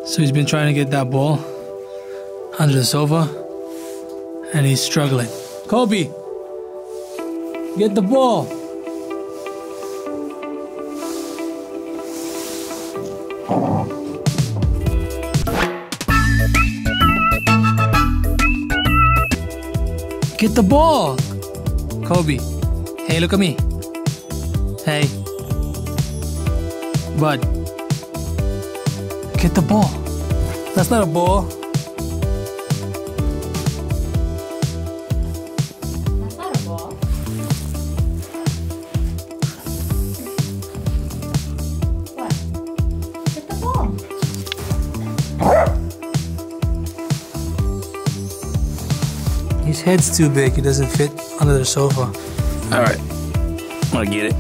So he's been trying to get that ball under the sofa, and he's struggling. Kobe, get the ball. Get the ball. Kobe, hey, look at me. Hey, bud, get the ball. That's not a ball. That's not a ball. What? Get the ball. His head's too big. He doesn't fit under the sofa. All right, I'm gonna get it.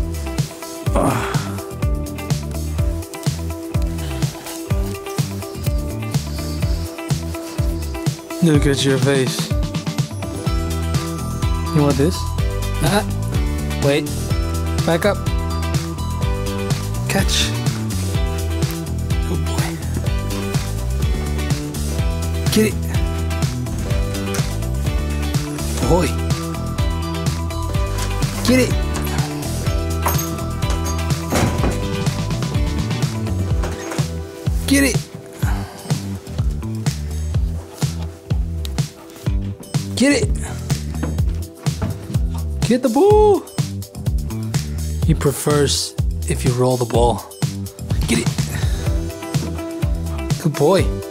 Look at your face. You want this? Wait. Back up. Catch. Good boy. Get it. Boy. Get it. Get it. Get it. Get the ball. He prefers if you roll the ball. Get it. Good boy.